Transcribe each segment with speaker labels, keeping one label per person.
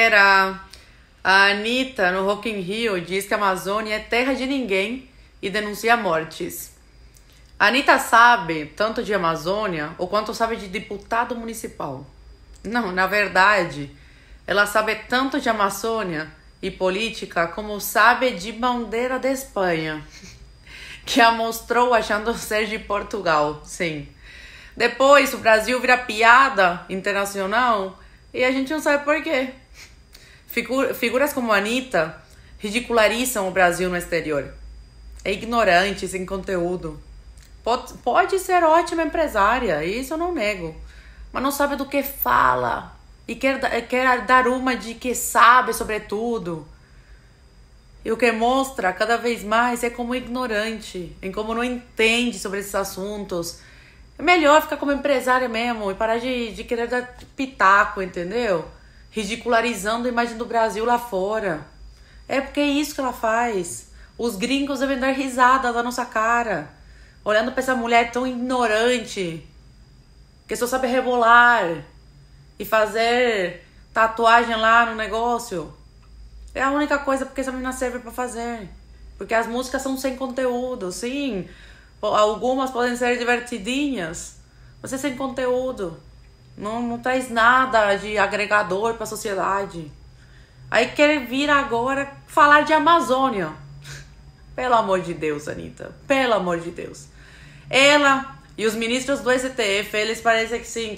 Speaker 1: A Anitta, no Rock in Rio, diz que a Amazônia é terra de ninguém e denuncia mortes. A Anitta sabe tanto de Amazônia o quanto sabe de deputado municipal. Não, na verdade, ela sabe tanto de Amazônia e política como sabe de bandeira da Espanha, que a mostrou achando ser de Portugal, sim. Depois o Brasil vira piada internacional e a gente não sabe por quê. Figuras como a Anitta ridicularizam o Brasil no exterior. É ignorante, sem conteúdo. Pode ser ótima empresária, isso eu não nego. Mas não sabe do que fala. E quer dar uma de que sabe sobre tudo. E o que mostra cada vez mais é como ignorante. Em como não entende sobre esses assuntos. É melhor ficar como empresária mesmo. E parar de querer dar pitaco, entendeu? Ridicularizando a imagem do Brasil lá fora. É porque é isso que ela faz. Os gringos devem dar risada da nossa cara. Olhando pra essa mulher tão ignorante. Que só sabe rebolar. E fazer tatuagem lá no negócio. É a única coisa porque essa menina serve pra fazer. Porque as músicas são sem conteúdo, sim. Algumas podem ser divertidinhas. Mas é sem conteúdo. Não traz nada de agregador pra sociedade. Aí quer vir agora falar de Amazônia. Pelo amor de Deus, Anitta. Pelo amor de Deus. Ela e os ministros do STF, eles parecem que sim,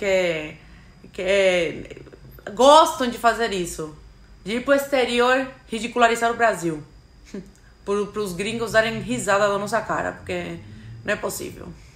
Speaker 1: gostam de fazer isso. De ir pro exterior ridicularizar o Brasil. Para os gringos darem risada da nossa cara. Porque não é possível.